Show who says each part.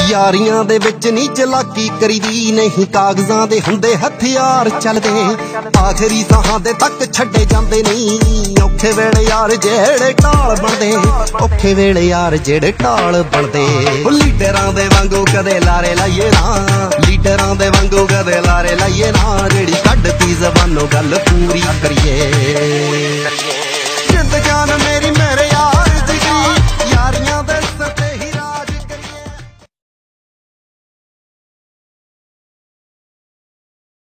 Speaker 1: ਯਾਰੀਆਂ ਦੇ ਵਿੱਚ ਨੀ ਚਲਾਕੀ ਕਰੀਦੀ, ਨਹੀਂ ਕਾਗਜ਼ਾਂ ਦੇ ਹੁੰਦੇ ਹਥਿਆਰ ਚੱਲਦੇ। ਆਖਰੀ ਸਾਹਾਂ ਦੇ ਤੱਕ ਛੱਡੇ ਜਾਂਦੇ ਨਹੀਂ, ਔਖੇ ਵੇਲੇ ਯਾਰ ਜਿਹੜੇ ਢਾਲ ਬਣਦੇ, ਔਖੇ ਵੇਲੇ ਯਾਰ ਜਿਹੜੇ ਢਾਲ ਬਣਦੇ। ਲੀਡਰਾਂ ਦੇ ਵਾਂਗੂ ਕਦੇ ਲਾਰੇ ਲਾਈਏ ਨਾ, ਲੀਡਰਾਂ ਦੇ ਵਾਂਗੂ ਕਦੇ ਲਾਰੇ ਲਾਈਏ ਨਾ, ਜਿਹੜੀ ਕੱਢਤੀ ਜ਼ਬਾਨੋਂ ਗੱਲ ਪੂਰੀ ਕਰੀਏ। ਜਿੰਦ ਜਾਨ ਮੇਰੀ ਮੇਰੇ